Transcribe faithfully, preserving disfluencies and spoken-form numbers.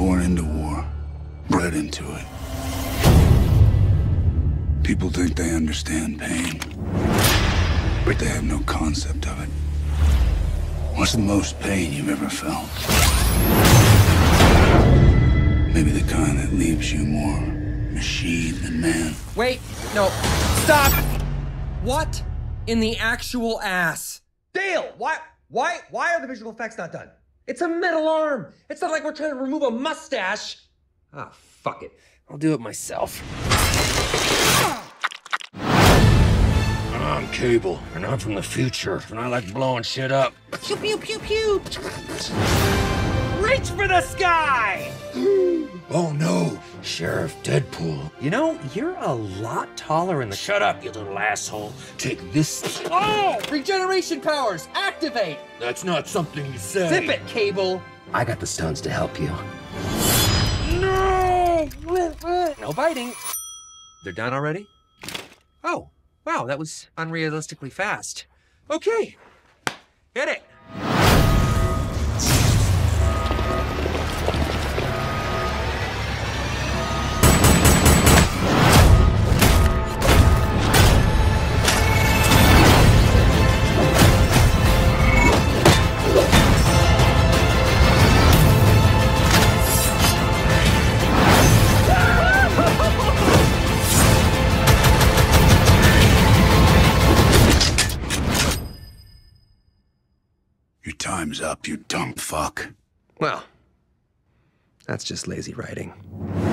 born into war, bred into it. People think they understand pain, but they have no concept of it. What's the most pain you've ever felt? Maybe the kind that leaves you more machine than man. Wait, no, stop! What in the actual ass? Dale, why, why, why are the visual effects not done? It's a metal arm. It's not like we're trying to remove a mustache. Ah, fuck it. I'll do it myself. I'm Cable, and I'm from the future, and I like blowing shit up. Pew, pew, pew, pew. Reach for the sky! Oh no, Sheriff Deadpool. You know, you're a lot taller in the... Shut up, you little asshole. Take this. Oh! Regeneration powers, activate! That's not something you say. Zip it, Cable! I got the stones to help you. No! No biting. They're done already? Oh, wow, that was unrealistically fast. Okay, hit it. Your time's up, you dumb fuck. Well, that's just lazy writing.